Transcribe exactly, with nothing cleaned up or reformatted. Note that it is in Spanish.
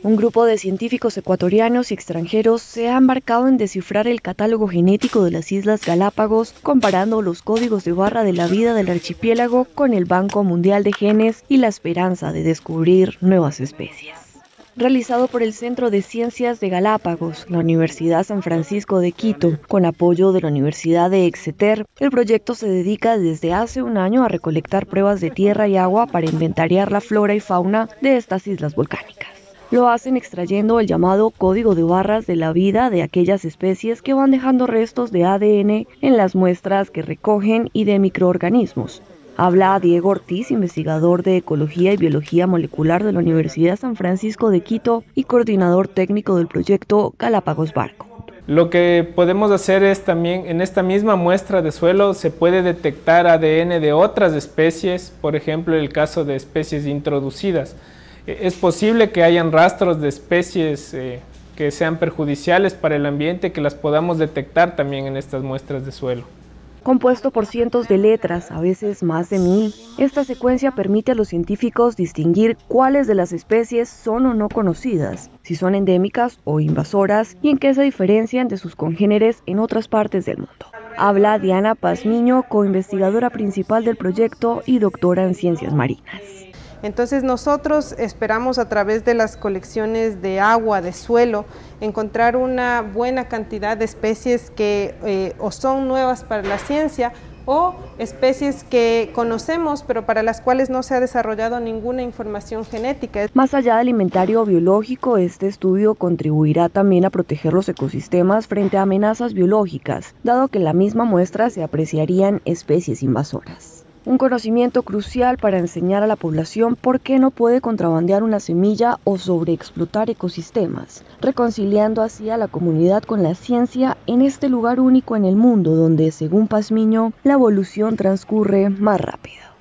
Un grupo de científicos ecuatorianos y extranjeros se ha embarcado en descifrar el catálogo genético de las Islas Galápagos, comparando los códigos de barra de la vida del archipiélago con el Banco Mundial de Genes y la esperanza de descubrir nuevas especies. Realizado por el Centro de Ciencias de Galápagos, la Universidad San Francisco de Quito, con apoyo de la Universidad de Exeter, el proyecto se dedica desde hace un año a recolectar pruebas de tierra y agua para inventariar la flora y fauna de estas islas volcánicas. Lo hacen extrayendo el llamado código de barras de la vida de aquellas especies que van dejando restos de A D N en las muestras que recogen y de microorganismos. Habla Diego Ortiz, investigador de Ecología y Biología Molecular de la Universidad San Francisco de Quito y coordinador técnico del proyecto Galápagos Barcode. Lo que podemos hacer es también, en esta misma muestra de suelo se puede detectar A D N de otras especies, por ejemplo el caso de especies introducidas. Es posible que hayan rastros de especies eh, que sean perjudiciales para el ambiente, que las podamos detectar también en estas muestras de suelo. Compuesto por cientos de letras, a veces más de mil, esta secuencia permite a los científicos distinguir cuáles de las especies son o no conocidas, si son endémicas o invasoras y en qué se diferencian de sus congéneres en otras partes del mundo. Habla Diana Pazmiño, coinvestigadora principal del proyecto y doctora en ciencias marinas. Entonces nosotros esperamos a través de las colecciones de agua, de suelo, encontrar una buena cantidad de especies que eh, o son nuevas para la ciencia o especies que conocemos pero para las cuales no se ha desarrollado ninguna información genética. Más allá del inventario biológico, este estudio contribuirá también a proteger los ecosistemas frente a amenazas biológicas, dado que en la misma muestra se apreciarían especies invasoras. Un conocimiento crucial para enseñar a la población por qué no puede contrabandear una semilla o sobreexplotar ecosistemas, reconciliando así a la comunidad con la ciencia en este lugar único en el mundo donde, según Pazmiño, la evolución transcurre más rápido.